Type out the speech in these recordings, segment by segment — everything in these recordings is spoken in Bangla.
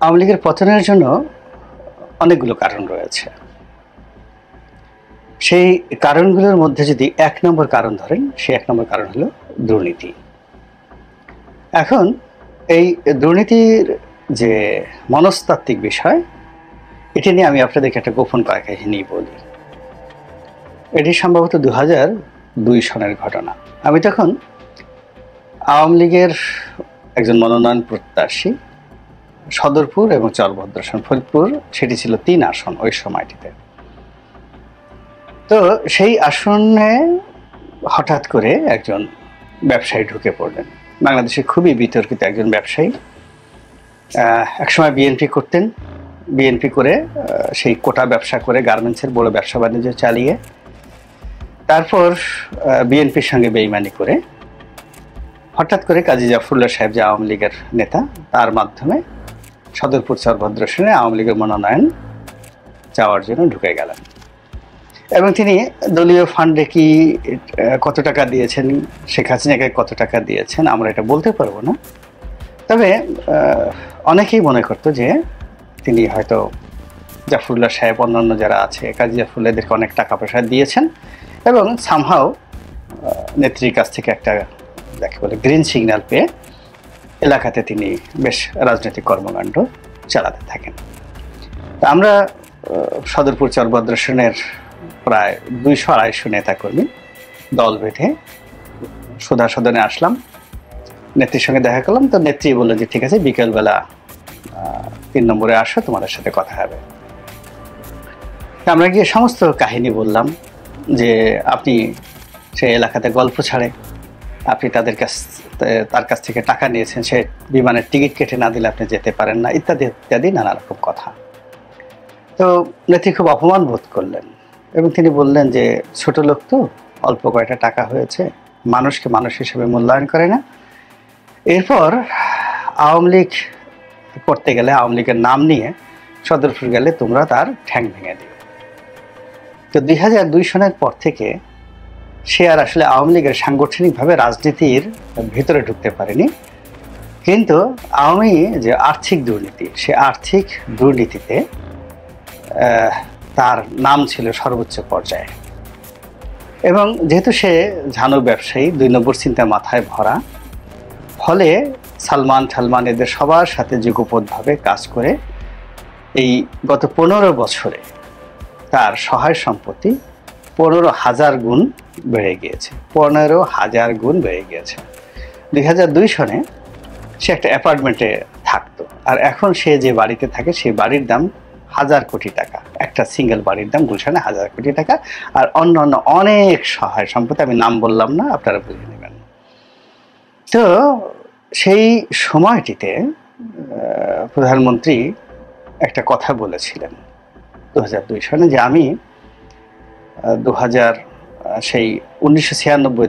আওয়ামী লীগের পতনের জন্য অনেকগুলো কারণ রয়েছে। সেই কারণগুলোর মধ্যে যদি এক নম্বর কারণ ধরেন, সেই এক নম্বর কারণ হলো দুর্নীতি। এখন এই দুর্নীতির যে মনস্তাত্ত্বিক বিষয়, এটি নিয়ে আমি আপনাদেরকে একটা গোপন করা কাহিনী বলি। এটি সম্ভবত 2002 সনের ঘটনা। আমি তখন আওয়ামী লীগের একজন মনোনয়ন প্রত্যাশী, সদরপুর এবং চরভদ্রাসন ফরিদপুর, সেটি ছিল 3 আসন ওই সময়টিতে। তো সেই আসনে হঠাৎ করে একজন ব্যবসায়ী ঢুকে পড়লেন। বাংলাদেশে খুবই বিতর্কিত একজন ব্যবসায়ী, একসময় বিএনপি করতেন। বিএনপি করে সেই কোটা ব্যবসা করে গার্মেন্টসের বড় ব্যবসা বাণিজ্য চালিয়ে তারপর বিএনপির সঙ্গে বেইমানি করে হঠাৎ করে কাজী জাফরুল্লাহ সাহেব, যে আওয়ামী লীগের নেতা, তার মাধ্যমে সদরপুর চরভদ্রাসনে আওয়ামী লীগের মনোনয়ন চাওয়ার জন্য ঢুকে গেলেন। এবং তিনি দলীয় ফান্ডে কি কত টাকা দিয়েছেন, শেখ হাসিনাকে কত টাকা দিয়েছেন, আমরা এটা বলতে পারবো না। তবে অনেকেই মনে করতো যে তিনি হয়তো জাফরুল্লাহ সাহেব, অন্যান্য যারা আছে, কাজী জাফরুল্লাহ, এদেরকে অনেক টাকা পয়সা দিয়েছেন এবং সামহাও নেত্রীর কাছ থেকে একটা যাকে বলে গ্রিন সিগন্যাল পেয়ে এলাকাতে তিনি বেশ রাজনৈতিক কর্মকাণ্ড চালাতে থাকেন। আমরা সদরপুর চরভদ্রাসনের প্রায় 200-250 নেতাকর্মী দল বেঁধে সুধা সদনে আসলাম, নেত্রীর সঙ্গে দেখা করলাম। তো নেত্রী বললেন যে ঠিক আছে, বিকেলবেলা 3 নম্বরে আসো, তোমাদের সাথে কথা হবে। আমরা গিয়ে সমস্ত কাহিনী বললাম যে আপনি সেই এলাকাতে গল্প ছাড়ে, আপনি তার কাছ থেকে টাকা নিয়েছেন, সে বিমানের টিকিট কেটে না দিলে আপনি যেতে পারেন না, ইত্যাদি ইত্যাদি নানা রকম কথা। তো নেত্রী খুব অপমান বোধ করলেন এবং তিনি বললেন যে ছোট লোক তো, অল্প কয়টা টাকা হয়েছে, মানুষকে মানুষ হিসেবে মূল্যায়ন করে না। এরপর আওয়ামী লীগ করতে গেলে, আওয়ামী লীগের নাম নিয়ে সদরপুর গেলে তোমরা তার ঠ্যাং ভেঙে দিও। তো 2002 সনের পর থেকে সে আর আসলে আওয়ামী লীগের সাংগঠনিকভাবে রাজনীতির ভিতরে ঢুকতে পারেনি, কিন্তু আওয়ামী যে আর্থিক দুর্নীতি, সে আর্থিক দুর্নীতিতে তার নাম ছিল সর্বোচ্চ পর্যায়ে। এবং যেহেতু সে ঝানু ব্যবসায়ী, 2 নম্বর চিন্তা মাথায় ভরা, ফলে সালমান এদের সবার সাথে যুগপৎভাবে কাজ করে এই গত 15 বছরে তার সহায় সম্পত্তি 15,000 গুণ বেড়ে গিয়েছে। 15,000 গুণ বেড়ে গিয়েছে। 2002 সনে সে একটা অ্যাপার্টমেন্টে থাকতো, আর এখন সে যে বাড়িতে থাকে সেই বাড়ির দাম 1000 কোটি টাকা। একটা সিঙ্গেল বাড়ির দাম গুলশানে 1000 কোটি টাকা, আর অন্য অনেক সহায় সম্পত্তি, আমি নাম বললাম না, আপনারা বুঝে নেবেন। তো সেই সময়টিতে প্রধানমন্ত্রী একটা কথা বলেছিলেন 2002 সনে, যে আমি 1996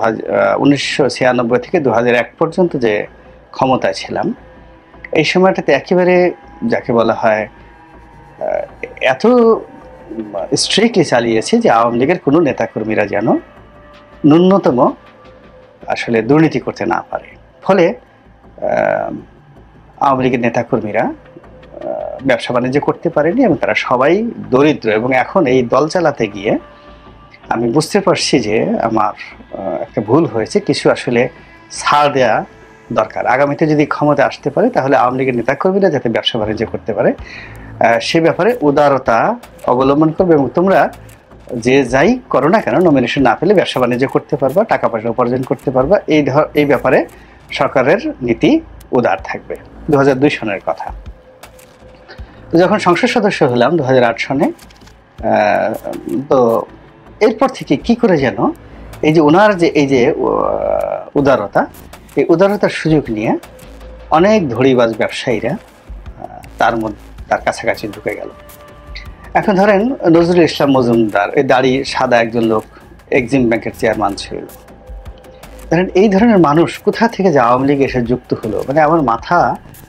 থেকে 2001 পর্যন্ত যে ক্ষমতায় ছিলাম, এই সময়টাতে একেবারে যাকে বলা হয় এত স্ট্রিক্টলি চালিয়েছি যে আওয়ামী লীগের কোনো নেতাকর্মীরা যেন ন্যূনতম আসলে দুর্নীতি করতে না পারে। ফলে আওয়ামী লীগের নেতাকর্মীরা ব্যবসা বাণিজ্য করতে পারেনি এবং তারা সবাই দরিদ্র। এবং এখন এই দল চালাতে গিয়ে আমি বুঝতে পারছি যে আমার একটা ভুল হয়েছে, কিছু আসলে ছাড় দেওয়া দরকার। আগামীতে যদি ক্ষমতা আসতে পারে তাহলে আওয়ামী লীগের নেতাকর্মীরা যাতে ব্যবসা বাণিজ্য করতে পারে সে ব্যাপারে উদারতা অবলম্বন করবে, এবং তোমরা যে যাই করো না কেন নমিনেশন না পেলে ব্যবসা বাণিজ্য করতে পারবা, টাকা পয়সা উপার্জন করতে পারবা, এই ব্যাপারে সরকারের নীতি উদার থাকবে। 2002 সনের কথা। যখন সংসদ সদস্য হলাম 2008 সনে, তো এরপর থেকে কি করে যেন এই যে ওনার যে এই যে উদারতা, এই উদারতার সুযোগ নিয়ে অনেক ধড়িবাজ ব্যবসায়ীরা তার কাছাকাছি ঢুকে গেল। এখন ধরেন নজরুল ইসলাম মজুমদার, এই দাড়ি সাদা একজন লোক, এক্সিম ব্যাংকের চেয়ারম্যান ছিল। ধরেন এই ধরনের মানুষ কোথা থেকে যে আওয়ামী লীগ এসে যুক্ত হলো, মানে আমার মাথায়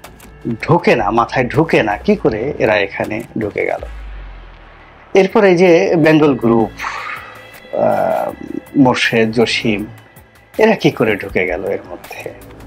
ঢুকে না কি করে এরা এখানে ঢুকে গেল। এরপর এই যে বেঙ্গল গ্রুপ, মোর্শেদ, জসিম, এরা কি করে ঢুকে গেল এর মধ্যে।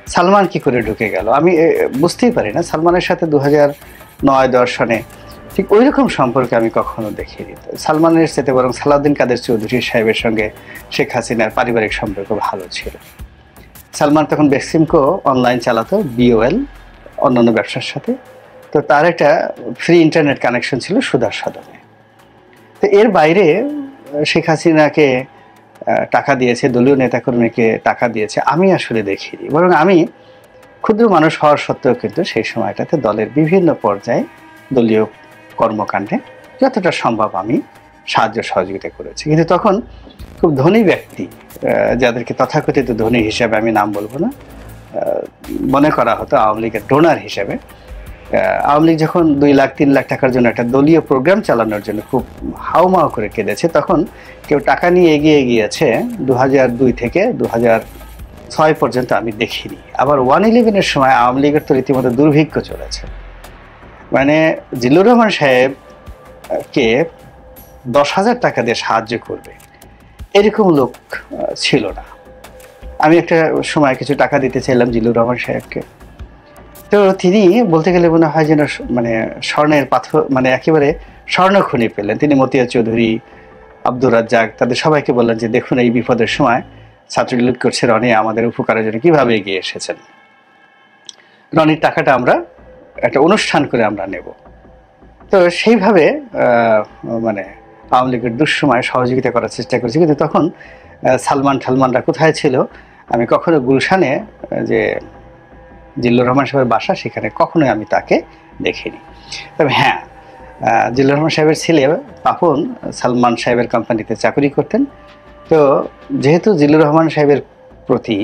সালমান কি করে ঢুকে গেল আমি বুঝতেই পারি না। সালমানের সাথে 2009-10 সনে ঠিক ওই রকম সম্পর্ক আমি কখনো দেখিনি। সালমানের সাথে বরং সালাউদ্দিন কাদের চৌধুরী সাহেবের সঙ্গে শেখ হাসিনার পারিবারিক সম্পর্ক ভালো ছিল। সালমান তখন বেক্সিমকো অনলাইন চালাতো, বিওএল অন্যান্য ব্যবসার সাথে। তো তার একটা ফ্রি ইন্টারনেট কানেকশন ছিল সুদার সদনে। তো এর বাইরে শেখ হাসিনাকে টাকা দিয়েছে, দলীয় নেতাকর্মীকে টাকা দিয়েছে আমি আসলে দেখিনি। বরং আমি ক্ষুদ্র মানুষ হওয়ার সত্ত্বেও কিন্তু সেই সময়টাতে দলের বিভিন্ন পর্যায়ে দলীয় কর্মকাণ্ডে যতটা সম্ভব আমি সাহায্য সহযোগিতা করেছি। কিন্তু তখন খুব ধনী ব্যক্তি, যাদেরকে তথাকথিত ধনী হিসাবে আমি নাম বলবো না, মনে করা হতো আওয়ামী লীগের ডোনার হিসেবে। আওয়ামী লীগ যখন 2 লাখ 3 লাখ টাকার জন্য একটা দলীয় প্রোগ্রাম চালানোর জন্য খুব হাউমাউ করে কেঁদেছে, তখন কেউ টাকা নিয়ে এগিয়ে গিয়েছে 2002 থেকে 2006 পর্যন্ত আমি দেখিনি। আবার 111-এর সময় আওয়ামী লীগের তো রীতিমতো দুর্ভিক্ষ চলেছে, মানে জিল্লুর রহমান সাহেবকে 10,000 টাকা দিয়ে সাহায্য করবে এরকম লোক ছিল না। আমি একটা সময় কিছু টাকা দিতে চাইলাম জিল্লুর রহমান সাহেবকে, তো তিনি বলতে গেলে মনে হয় যেন মানে স্বর্ণের পাথর, মানে একেবারে স্বর্ণখনি পেলেন। তিনি মতিয়া চৌধুরী, আব্দুর রাজ্জাক তাদের সবাইকে বললেন যে দেখুন এই বিপদের সময় ছাত্রলীগ করছে, রনি আমাদের উপকারের জন্য কিভাবে এগিয়ে এসেছেন, রনির টাকাটা আমরা একটা অনুষ্ঠান করে আমরা নেব। তো সেইভাবে মানে আওয়ামী লীগের দুঃসময় সহযোগিতা করার চেষ্টা করেছি। কিন্তু তখন সালমানরা কোথায় ছিল? আমি কখনো গুলশানে যে জিল্লুর রহমান সাহেবের বাসা, সেখানে কখনোই আমি তাকে দেখিনি। তবে হ্যাঁ, জিল্লুর রহমান সাহেবের ছেলে পাপন সালমান সাহেবের কোম্পানিতে চাকরি করতেন। তো যেহেতু জিল্লুর রহমান সাহেবের প্রতি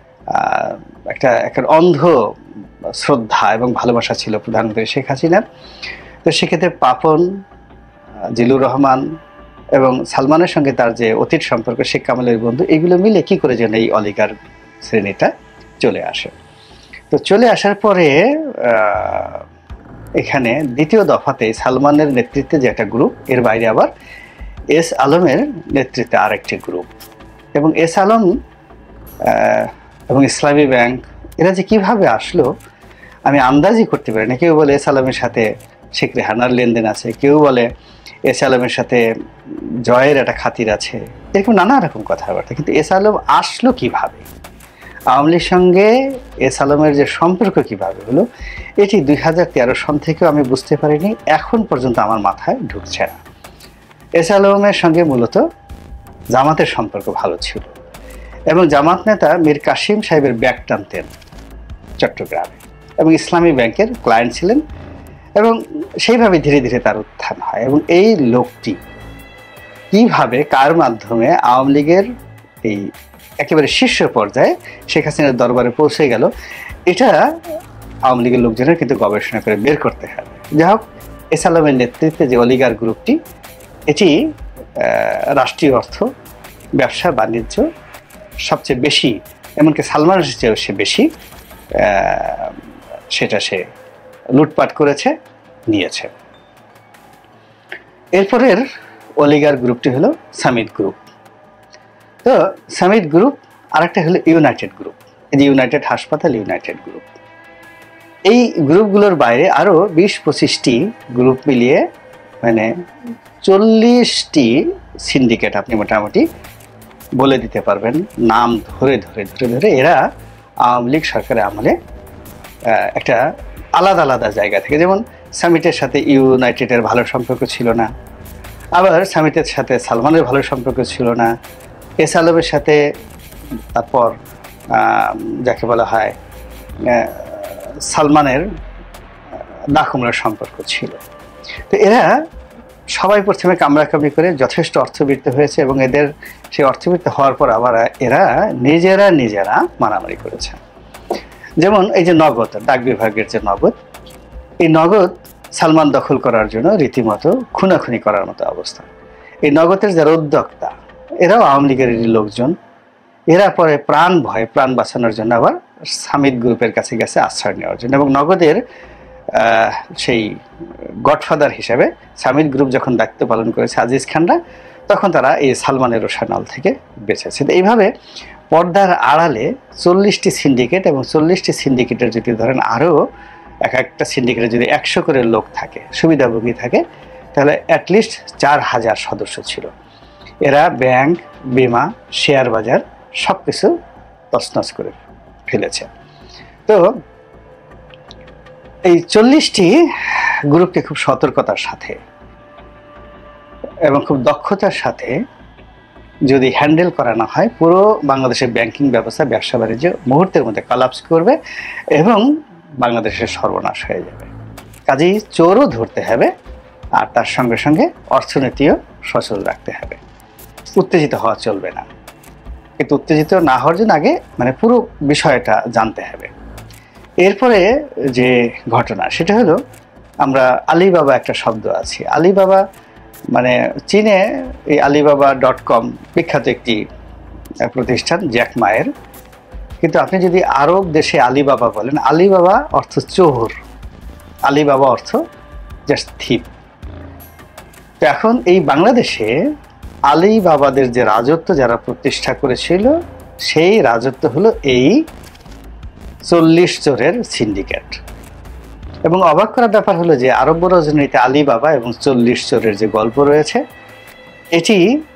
একটা অন্ধ শ্রদ্ধা এবং ভালোবাসা ছিল প্রধানমন্ত্রী শেখ হাসিনার, তো সেক্ষেত্রে পাপন, জিল্লুর রহমান এবং সালমানের সঙ্গে তার যে অতীত সম্পর্ক, শেখ কামালের বন্ধু, এগুলো মিলে কি করে যেন এই অলিগার শ্রেণীটা চলে আসে। তো চলে আসার পরে এখানে দ্বিতীয় দফাতে সালমানের নেতৃত্বে যে একটা গ্রুপ, এর বাইরে আবার এস আলমের নেতৃত্বে আরেকটি গ্রুপ, এবং এস আলম এবং ইসলামী ব্যাংক এরা যে কিভাবে আসলো আমি আন্দাজই করতে পারি না। কেউ বলে এস আলমের সাথে শেখ রেহানার লেনদেন আছে, কেউ বলে এস আলমের সাথে জয়ের একটা খাতির আছে, এরকম নানা রকম কথাবার্তা। কিন্তু এস আলম আসলো কিভাবে, আওয়ামী লীগের সঙ্গে এস আলমের যে সম্পর্ক কিভাবে হলো, এটি 2013 সন থেকেও আমি বুঝতে পারিনি, এখন পর্যন্ত আমার মাথায় ঢুকছে না। এস আলমের সঙ্গে মূলত জামাতের সম্পর্ক ভালো ছিল এবং জামাত নেতা মীর কাসিম সাহেবের ব্যাগ টানতেন চট্টগ্রামে, এবং ইসলামী ব্যাংকের ক্লায়েন্ট ছিলেন, এবং সেইভাবে ধীরে ধীরে তার উত্থান হয়। এবং এই লোকটি কিভাবে কার মাধ্যমে আওয়ামী লীগের এই একেবারে শীর্ষ পর্যায়ে শেখ হাসিনার দরবারে পৌঁছে গেল, এটা আওয়ামী লীগের লোকজনের কিন্তু গবেষণা করে বের করতে হবে। যাই হোক, এস আলমের নেতৃত্বে যে অলিগার গ্রুপটি, এটি রাষ্ট্রীয় অর্থ, ব্যবসা বাণিজ্য সবচেয়ে বেশি, এমনকি সালমানের চেয়েও সে বেশি সেটা সে লুটপাট করেছে, নিয়েছে। এরপরের অলিগার গ্রুপটি হলো সামিট গ্রুপ। তো সামিট গ্রুপ, আরেকটা হলো ইউনাইটেড গ্রুপ, এই যে ইউনাইটেড হাসপাতাল, ইউনাইটেড গ্রুপ। এই গ্রুপগুলোর বাইরে আরও 20-25টি গ্রুপ মিলিয়ে মানে 40টি সিন্ডিকেট আপনি মোটামুটি বলে দিতে পারবেন, নাম ধরে ধরে ধরে ধরে। এরা আওয়ামী লীগ সরকারের আমলে একটা আলাদা আলাদা জায়গা থেকে, যেমন সামিটের সাথে ইউনাইটেডের ভালো সম্পর্ক ছিল না, আবার সামিটের সাথে সালমানের ভালো সম্পর্ক ছিল না, এস আলমের সাথে তারপর যাকে বলা হয় সালমানের দাকুমরার সম্পর্ক ছিল। তো এরা সবাই প্রথমে কামড়াকামড়ি করে যথেষ্ট অর্থবৃত্ত হয়েছে, এবং এদের সেই অর্থবৃত্ত হওয়ার পর আবার এরা নিজেরা মারামারি করেছে। যেমন এই যে নগদ, ডাক বিভাগের যে নগদ, এই নগদ সালমান দখল করার জন্য রীতিমতো খুনাখুনি করার মতো অবস্থা। এই নগদের যারা উদ্যোক্তা, এরাও আওয়ামী লীগের লোকজন। এরা পরে প্রাণ বাঁচানোর জন্য আবার সামিট গ্রুপের কাছে গেছে আশ্রয় নেওয়ার জন্য, এবং নগদের সেই গডফাদার হিসেবে সামিট গ্রুপ যখন দায়িত্ব পালন করেছে আজিজ খানরা, তখন তারা এই সালমানের রোশানল থেকে বেঁচেছে। এইভাবে পর্দার আড়ালে 40টি সিন্ডিকেট, এবং 40টি সিন্ডিকেটের যদি ধরেন আরও এক একটা সিন্ডিকেটে যদি 100 করে লোক থাকে, সুবিধাভোগী থাকে, তাহলে অ্যাটলিস্ট 4000 সদস্য ছিল। এরা ব্যাংক, বিমা, শেয়ার বাজার সব কিছু তছনছ করে ফেলেছে। তো এই 40টি গ্রুপকে খুব সতর্কতার সাথে এবং খুব দক্ষতার সাথে যদি হ্যান্ডেল করানো হয়, পুরো বাংলাদেশের ব্যাংকিং ব্যবস্থা, ব্যবসা বাণিজ্য মুহূর্তের মধ্যে কলাপস করবে এবং বাংলাদেশের সর্বনাশ হয়ে যাবে। কাজেই চোরও ধরতে হবে, আর তার সঙ্গে সঙ্গে অর্থনীতিও সচল রাখতে হবে। উত্তেজিত হওয়া চলবে না, কিন্তু উত্তেজিত না হওয়ার জন্য আগে মানে পুরো বিষয়টা জানতে হবে। এরপরে যে ঘটনা সেটা হলো, আমরা আলিবাবা একটা শব্দ আছে, আলিবাবা মানে চীনে এই alibaba.com বিখ্যাত একটি প্রতিষ্ঠান, জ্যাক মায়ের। কিন্তু আপনি যদি আরব দেশে আলিবাবা বলেন, আলিবাবা অর্থ চোর, আলিবাবা অর্থ জাস্ট থিপ। তো এখন এই বাংলাদেশে আলিবাবাদের যে রাজত্ব যারা প্রতিষ্ঠা করেছিল, সেই রাজত্ব হলো এই 40 চোরের সিন্ডিকেট। এবং অবাক করার ব্যাপার হলো যে আরব রজনীতে আলিবাবা এবং 40 চোরের যে গল্প রয়েছে, এটি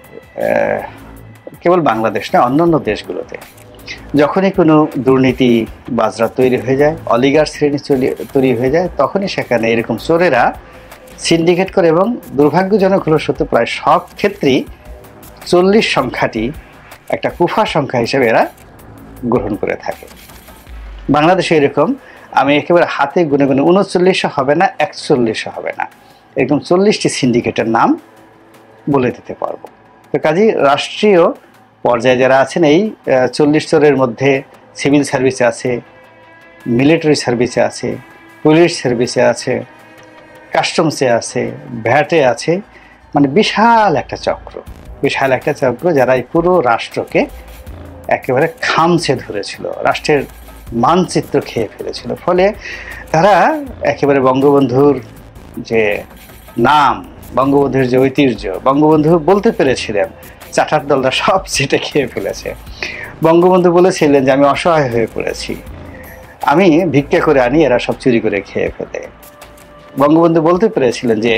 কেবল বাংলাদেশ না, অন্যান্য দেশগুলোতে যখনই কোনো দুর্নীতি বাজরা তৈরি হয়ে যায়, অলিগার শ্রেণী তৈরি হয়ে যায়, তখনই সেখানে এরকম চোরেরা সিন্ডিকেট করে। এবং দুর্ভাগ্যজনক হলো সত্য, প্রায় সব ক্ষেত্রেই 40 সংখ্যাটি একটা কুফা সংখ্যা হিসেবে এরা গ্রহণ করে থাকে। বাংলাদেশে এরকম আমি একেবারে হাতে গুনে গুনে 39 হবে না, 41 হবে না, এরকম 40টি সিন্ডিকেটের নাম বলে দিতে পারবো। তো কাজেই রাষ্ট্রীয় পর্যায়ে যারা আছেন, এই 40 চোরের মধ্যে সিভিল সার্ভিসে আছে, মিলিটারি সার্ভিসে আছে, পুলিশ সার্ভিসে আছে, কাস্টমসে আছে, ভ্যাটে আছে, মানে বিশাল একটা চক্র, বিশাল একটা চক্র যারা এই পুরো রাষ্ট্রকে একেবারে খামচে ধরেছিল, রাষ্ট্রের মানচিত্র খেয়ে ফেলেছিল। ফলে তারা একেবারে বঙ্গবন্ধুর যে নাম, বঙ্গবন্ধুর যে ঐতিহ্য, বঙ্গবন্ধু বলতে পেরেছিলেন, চাটার দলরা সব সেটা খেয়ে ফেলেছে। বঙ্গবন্ধু বলেছিলেন যে আমি অসহায় হয়ে পড়েছি, আমি ভিক্ষা করে আনি, এরা সব চুরি করে খেয়ে ফেলে। বঙ্গবন্ধু বলতে পেরেছিলেন যে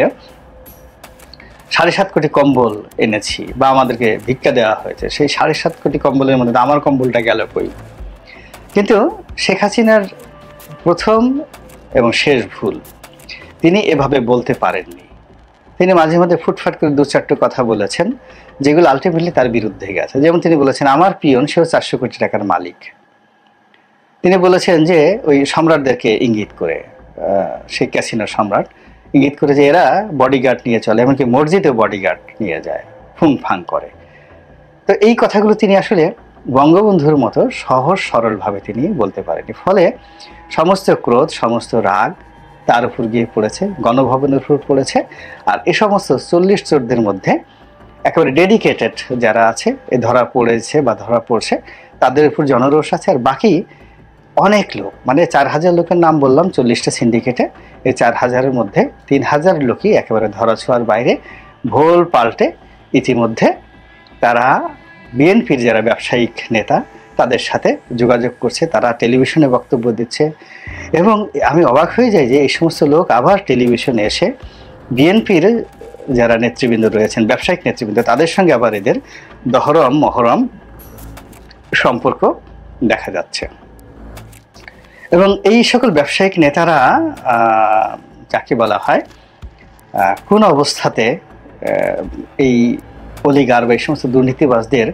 7.5 কোটি কম্বল এনেছি বা আমাদেরকে ভিক্ষা দেওয়া হয়েছে, সেই 7.5 কোটি কম্বলের মধ্যে আমার কম্বলটা গেল কই। কিন্তু শেখ হাসিনার প্রথম এবং শেষ ভুল, তিনি এভাবে বলতে পারেননি। তিনি মাঝে মাঝে ফুটফাট করে 2-4টা কথা বলেছেন, যেগুলো আলটিমেটলি তার বিরুদ্ধে গেছে। যেমন তিনি বলেছেন আমার পিয়ন সেও 400 কোটি টাকার মালিক। তিনি বলেছেন যে ওই সম্রাটদেরকে ইঙ্গিত করে, শেখ হাসিনার সম্রাট ইঙ্গিত করে যে এরা বডিগার্ড নিয়ে চলে, এমনকি মসজিদে বডিগার্ড নিয়ে যায়, ফুং ফাং করে। তো এই কথাগুলো তিনি আসলে বঙ্গবন্ধুর মতো সহজ সরলভাবে তিনি বলতে পারেনি। ফলে সমস্ত ক্রোধ, সমস্ত রাগ তার উপর গিয়ে পড়েছে, গণভবনের উপর পড়েছে। আর এই সমস্ত 40 চোরদের মধ্যে একেবারে ডেডিকেটেড যারা আছে, এ ধরা পড়েছে বা ধরা পড়ছে, তাদের উপর জনরোষ আছে। আর বাকি অনেক লোক, মানে 4000 লোকের নাম বললাম 40টা সিন্ডিকেটে, এই 4000-এর মধ্যে 3000 লোকই একেবারে ধরাছোঁয়ার বাইরে, ভোল পাল্টে ইতিমধ্যে তারা বিএনপির যারা ব্যবসায়িক নেতা তাদের সাথে যোগাযোগ করছে, তারা টেলিভিশনে বক্তব্য দিচ্ছে। এবং আমি অবাক হয়ে যাই যে এই সমস্ত লোক আবার টেলিভিশনে এসে বিএনপির যারা নেতৃবৃন্দ রয়েছেন, ব্যবসায়িক নেতৃবৃন্দ, তাদের সঙ্গে আবার এদের দহরম মহরম সম্পর্ক দেখা যাচ্ছে। এবং এই সকল ব্যবসায়িক নেতারা যাকে বলা হয় কোন অবস্থাতে এই অলিগার বা এই সমস্ত দুর্নীতিবাজদের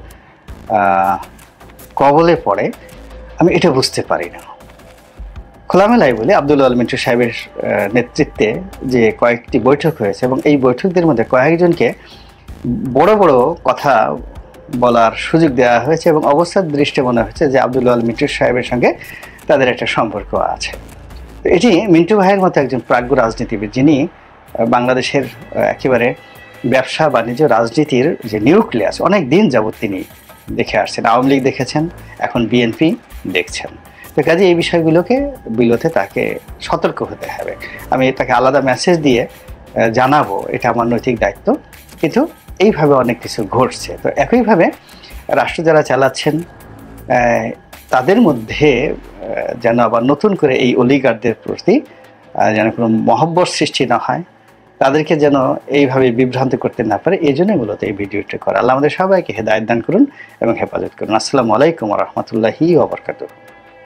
কবলে পড়ে, আমি এটা বুঝতে পারি না। খোলামেলাই বলে আব্দুল আল মিন্টু সাহেবের নেতৃত্বে যে কয়েকটি বৈঠক হয়েছে, এবং এই বৈঠকদের মধ্যে কয়েকজনকে বড় বড় কথা বলার সুযোগ দেওয়া হয়েছে, এবং অবস্থার দৃষ্টি মনে হচ্ছে যে আব্দুল আল মিন্টু সাহেবের সঙ্গে তাদের একটা সম্পর্ক আছে। এটি মিন্টু ভাইয়ের মতো একজন প্রাজ্ঞ রাজনীতিবিদ, যিনি বাংলাদেশের একেবারে ব্যবসা বাণিজ্য রাজনীতির যে নিউক্লিয়াস অনেক দিন যাবৎ তিনি দেখে আসছেন। আওয়ামী লীগ দেখেছেন, এখন বিএনপি দেখছেন। তো কাজে এই বিষয়গুলোকে বিলোতে তাকে সতর্ক হতে হবে। আমি তাকে আলাদা মেসেজ দিয়ে জানাবো, এটা আমার নৈতিক দায়িত্ব। কিন্তু এইভাবে অনেক কিছু ঘটছে। তো একইভাবে রাষ্ট্র যারা চালাচ্ছেন, তাদের মধ্যে যেন আবার নতুন করে এই অলিগারদের প্রতি যেন কোনো মহব্বত সৃষ্টি না হয়, তাদেরকে যেন এইভাবে বিভ্রান্ত করতে না পারে, এই জন্যই মূলত এই ভিডিওটি করা। আল্লাহ আমাদের সবাইকে হেদায়েত দান করুন এবং হেফাজত করুন। আসসালামু আলাইকুম ওয়া রাহমাতুল্লাহি ওয়া বারাকাতুহু।